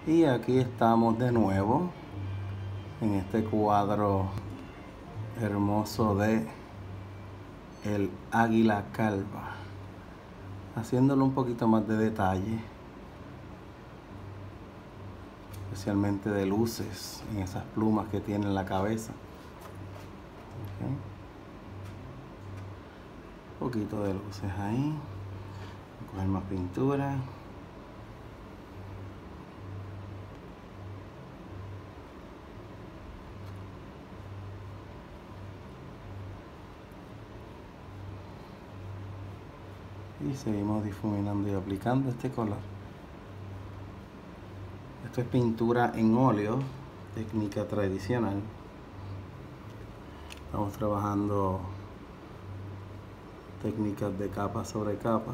Y aquí estamos de nuevo en este cuadro hermoso de el águila calva, haciéndole un poquito más de detalle, especialmente de luces en esas plumas que tiene en la cabeza. Okay. Un poquito de luces ahí. Voy a coger más pintura. Y seguimos difuminando y aplicando este color. Esto es pintura en óleo, técnica tradicional. Estamos trabajando técnicas de capa sobre capa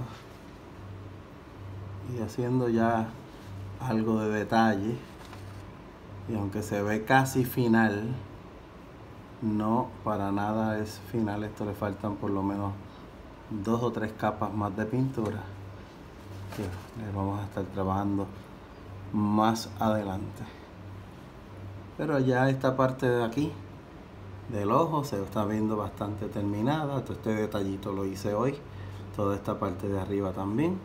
y haciendo ya algo de detalle. Y aunque se ve casi final, no para nada es final. Esto le faltan por lo menos 2 o 3 capas más de pintura que les vamos a estar trabajando más adelante. Pero ya esta parte de aquí del ojo se está viendo bastante terminada. Todo este detallito lo hice hoy, toda esta parte de arriba también.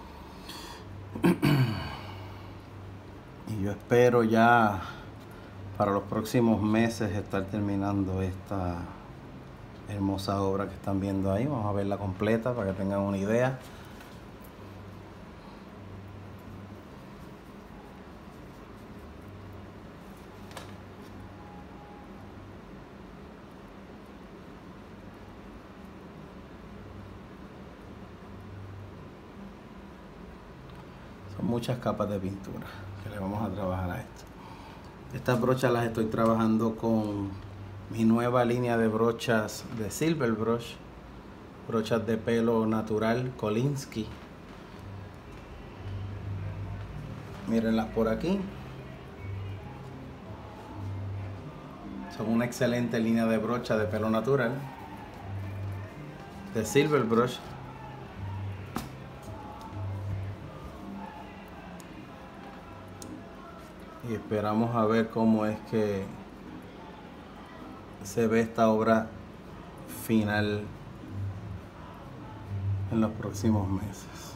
Y yo espero ya para los próximos meses estar terminando esta hermosa obra que están viendo ahí. Vamos a verla completa para que tengan una idea. Son muchas capas de pintura que le vamos a trabajar a esto. Estas brochas las estoy trabajando con mi nueva línea de brochas de Silver Brush, brochas de pelo natural Kolinsky. Mírenlas por aquí. Son una excelente línea de brocha de pelo natural de Silver Brush. Y esperamos a ver cómo es que se ve esta obra final en los próximos meses.